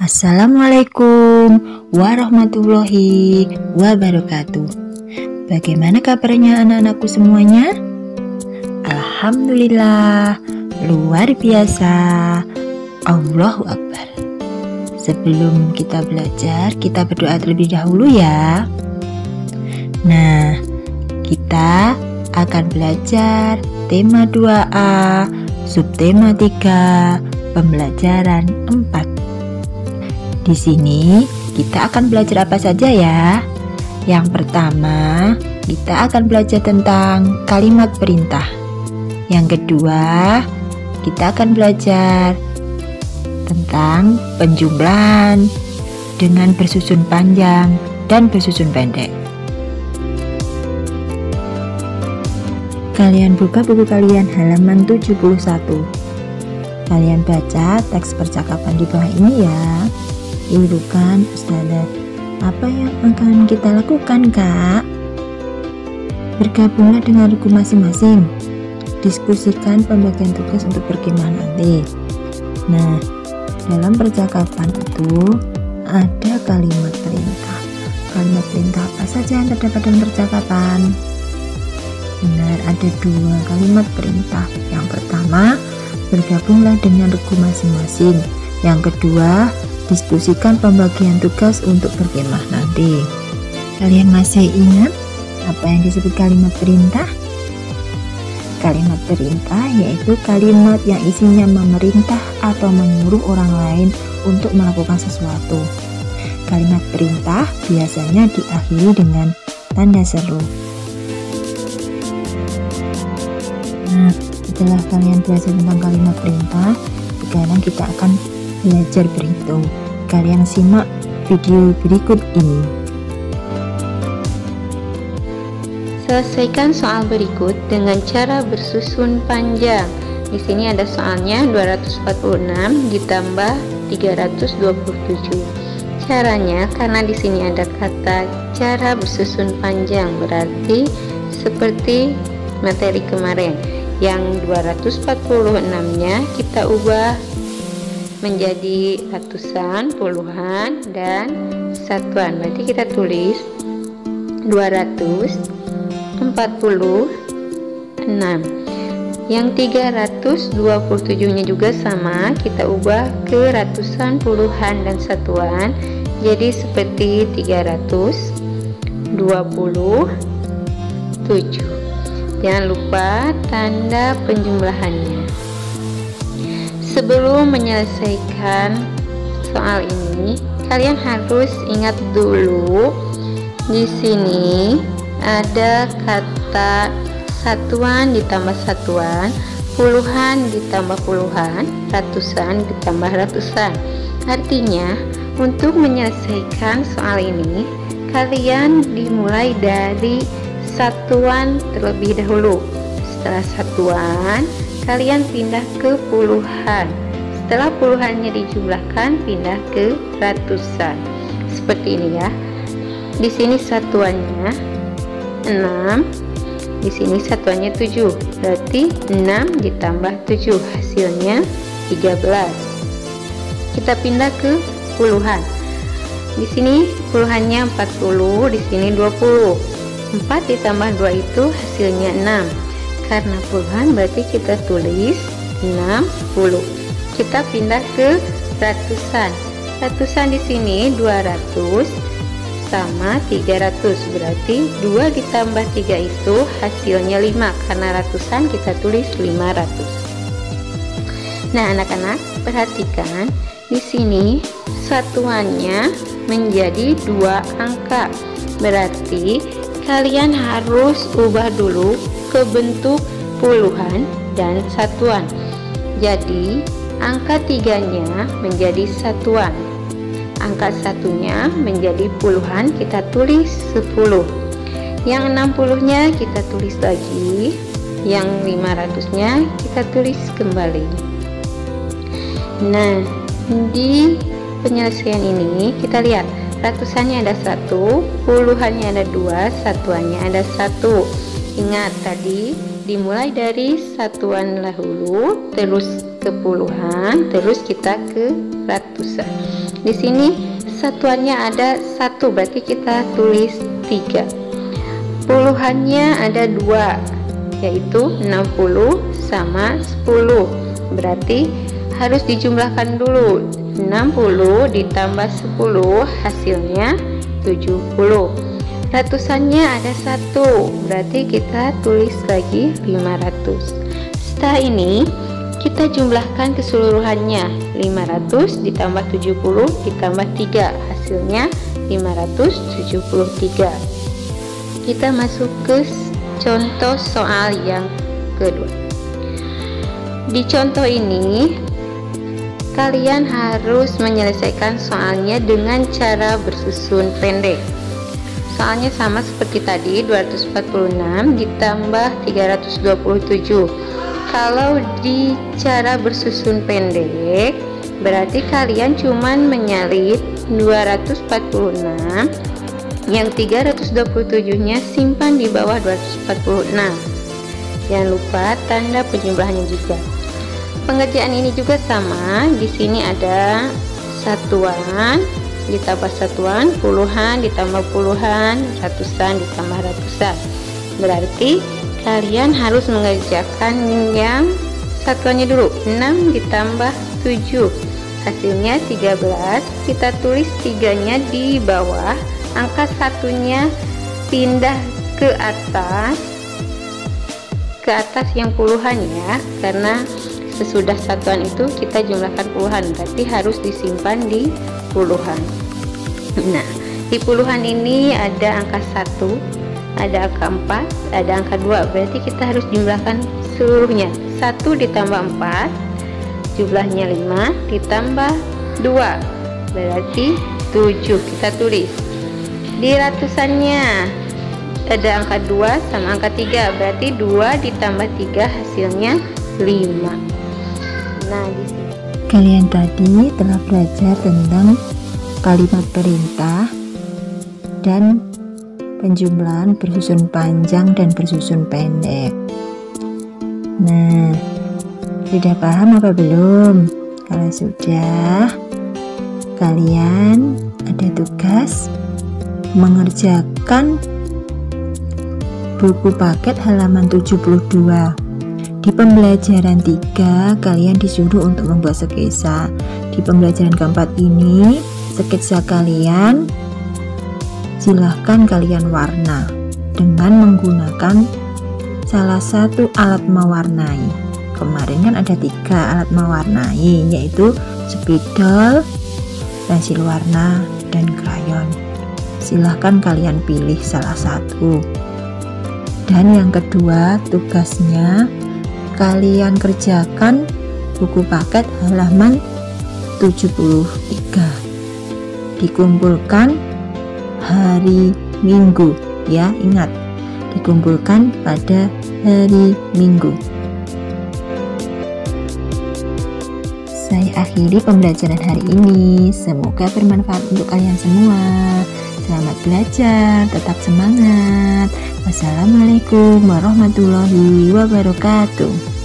Assalamualaikum warahmatullahi wabarakatuh. Bagaimana kabarnya anak-anakku semuanya? Alhamdulillah, luar biasa. Allahu Akbar. Sebelum kita belajar, kita berdoa terlebih dahulu ya. Nah, kita akan belajar tema 2A, subtema 3, pembelajaran 4. Di sini kita akan belajar apa saja ya? Yang pertama, kita akan belajar tentang kalimat perintah. Yang kedua, kita akan belajar tentang penjumlahan dengan bersusun panjang dan bersusun pendek. Kalian buka buku kalian halaman 71. Kalian baca teks percakapan di bawah ini ya. Dulu kan Ustazah, apa yang akan kita lakukan Kak? Bergabunglah dengan regu masing-masing. Diskusikan pembagian tugas untuk berkemah nanti. Nah, dalam percakapan itu ada kalimat perintah. Kalimat perintah apa saja yang terdapat dalam percakapan? Benar, ada 2 kalimat perintah. Yang pertama, bergabunglah dengan regu masing-masing. Yang kedua, diskusikan pembagian tugas untuk berkemah nanti. Kalian masih ingat apa yang disebut kalimat perintah? Kalimat perintah yaitu kalimat yang isinya memerintah atau menyuruh orang lain untuk melakukan sesuatu. Kalimat perintah biasanya diakhiri dengan tanda seru. Nah, setelah kalian belajar tentang kalimat perintah, sekarang kita akan belajar berhitung. Kalian simak video berikut ini. Selesaikan soal berikut dengan cara bersusun panjang. Di sini ada soalnya 246 ditambah 327. Caranya, karena di sini ada kata cara bersusun panjang, berarti seperti materi kemarin. Yang 246-nya kita ubah menjadi ratusan, puluhan, dan satuan. Berarti kita tulis 246. Yang 327-nya juga sama, kita ubah ke ratusan, puluhan, dan satuan. Jadi seperti 327. Jangan lupa tanda penjumlahannya. Sebelum menyelesaikan soal ini, kalian harus ingat dulu di sini ada kata satuan ditambah satuan, puluhan ditambah puluhan, ratusan ditambah ratusan. Artinya, untuk menyelesaikan soal ini, kalian dimulai dari satuan terlebih dahulu. Setelah satuan, kalian pindah ke puluhan. Setelah puluhannya dijumlahkan, pindah ke ratusan. Seperti ini ya. Di sini satuannya 6, di sini satuannya 7. Berarti 6 ditambah 7 hasilnya 13. Kita pindah ke puluhan. Di sini puluhannya 40, di sini 20. 4 ditambah 2 itu hasilnya 6. Karena puluhan berarti kita tulis 60. Kita pindah ke ratusan. Ratusan di sini 200 sama 300. Berarti 2 ditambah 3 itu hasilnya 5. Karena ratusan kita tulis 500. Nah, anak-anak perhatikan di sini satuannya menjadi 2 angka. Berarti kalian harus ubah dulu ke bentuk puluhan dan satuan. Jadi angka 3-nya menjadi satuan, angka 1-nya menjadi puluhan, kita tulis 10. Yang 60-nya kita tulis lagi, yang 500-nya kita tulis kembali. Nah, di penyelesaian ini kita lihat ratusannya ada 1, puluhannya ada 2, satuannya ada 1. Ingat tadi dimulai dari satuan dahulu, terus ke puluhan, terus kita ke ratusan. Di sini satuannya ada 1, berarti kita tulis 3. Puluhannya ada 2, yaitu 60 sama 10. Berarti harus dijumlahkan dulu. 60 ditambah 10 hasilnya 70. Ratusannya ada 1, berarti kita tulis lagi 500. Setelah ini kita jumlahkan keseluruhannya. 500 ditambah 70 ditambah 3 hasilnya 573. Kita masuk ke contoh soal yang kedua. Di contoh ini kalian harus menyelesaikan soalnya dengan cara bersusun pendek. Soalnya sama seperti tadi, 246 ditambah 327. Kalau di cara bersusun pendek, berarti kalian cuman menyalin 246, yang 327-nya simpan di bawah 246. Jangan lupa tanda penjumlahannya juga. Pengerjaan ini juga sama. Di sini ada satuan ditambah satuan, puluhan ditambah puluhan, ratusan ditambah ratusan. Berarti kalian harus mengerjakan yang satuannya dulu. 6 ditambah 7 hasilnya 13. Kita tulis 3-nya di bawah, angka 1-nya pindah ke atas yang puluhan ya, karena sesudah satuan itu kita jumlahkan puluhan, berarti harus disimpan di puluhan. Nah, di puluhan ini ada angka 1, ada angka 4, ada angka 2, berarti kita harus jumlahkan seluruhnya. 1 ditambah 4 jumlahnya 5 ditambah 2 berarti 7. Kita tulis. Di ratusannya ada angka 2 sama angka 3, berarti 2 ditambah 3 hasilnya 5. Nah, di sini kalian tadi telah belajar tentang kalimat perintah dan penjumlahan bersusun panjang dan bersusun pendek. Nah, sudah paham apa belum? Kalau sudah, kalian ada tugas mengerjakan buku paket halaman 72. Di pembelajaran 3 kalian disuruh untuk membuat sketsa. Di pembelajaran keempat ini sketsa kalian silahkan kalian warna dengan menggunakan salah satu alat mewarnai. Kemarin kan ada 3 alat mewarnai, yaitu spidol, pensil warna, dan krayon. Silahkan kalian pilih salah satu. Dan yang kedua, tugasnya kalian kerjakan buku paket halaman 73. Dikumpulkan hari Minggu ya, ingat, dikumpulkan pada hari Minggu. Saya akhiri pembelajaran hari ini. Semoga bermanfaat untuk kalian semua. Selamat belajar, tetap semangat. Wassalamualaikum warahmatullahi wabarakatuh.